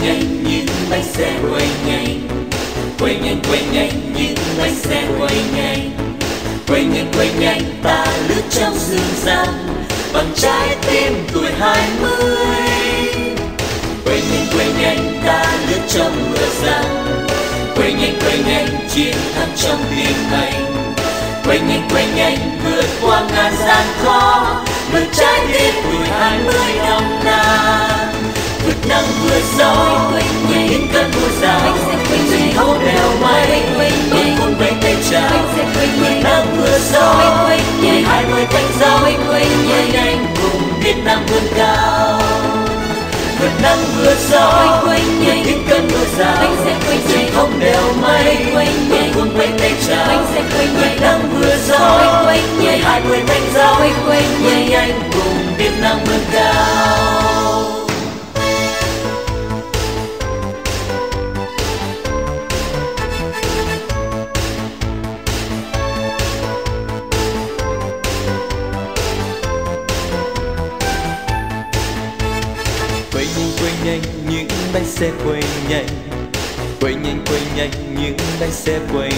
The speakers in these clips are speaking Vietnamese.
nhanh những bánh xe quay nhanh, quay nhanh những bánh xe quay nhanh, quay nhanh ta lướt trong rừng rậm bằng trái tim tuổi 20. Quay nhanh ta lướt trong mưa răng, quay nhanh chiến thắng trong tim anh. Quay nhanh vượt qua ngàn gian khó, vượt trái tim tuổi 20 nồng nàn. Vượt nắng vượt gió, vượt những cơn mưa rào, rừng thấu đèo mây, bước cùng với tay chào. Vượt nắng vượt gió, tuổi 20 thành dấu, vượt nhanh cùng Việt Nam vươn cao. Vượt nắng vượt gió, những cơn mưa rào, rừng thấu đèo mây, bước cùng với tay chào. Vượt nắng vượt gió, tuổi 20 thành dấu, vượt nhanh cùng Việt Nam vươn cao. Quay nhanh những bánh xe quay nhanh, quay nhanh những bánh xe quay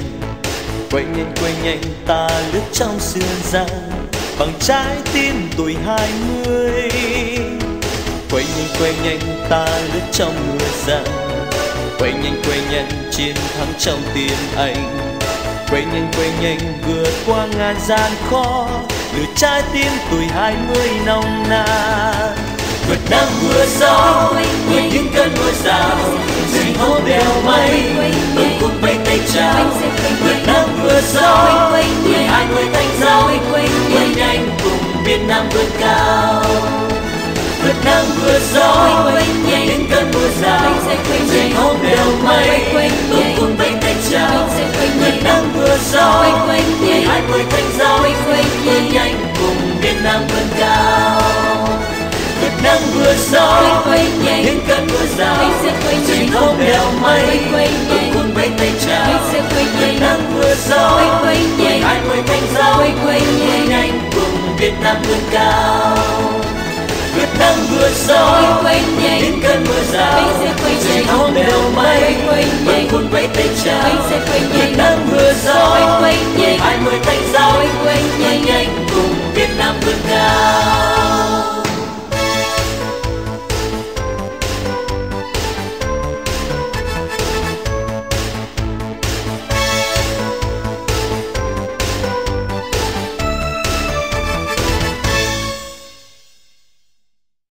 nhanh ta lướt trong sương răng bằng trái tim tuổi 20. Quay nhanh ta lướt trong mưa răng, quay nhanh chiến thắng trong tim anh. Quay nhanh vượt qua ngàn gian khó, lướt trái tim tuổi 20 nồng nàn. Vượt nắng vượt gió, vượt những cơn mưa rào, rừng thấu đèo mây, bước cùng với tay chào. Vượt nắng vượt gió, tuổi 20 thành dấu, vượt nhanh cùng Việt Nam vươn cao. Vượt nắng vượt gió, những cơn mưa rào, rừng thấu đèo mây, bước cùng với tay chào. Vượt nắng vượt gió, tuổi 20 thành dấu, vượt nhanh cùng Việt Nam vươn cao. Vượt nắng vượt gió, những cơn mưa rào, rừng thấu đèo mây, bước cùng với tay chào. Vượt nắng vượt gió, tuổi 20 thành dấu, vượt nhanh cùng Việt Nam vươn cao. Vượt nắng vượt gió, những cơn mưa rào, rừng thấu đèo mây, bước cùng với tay chào.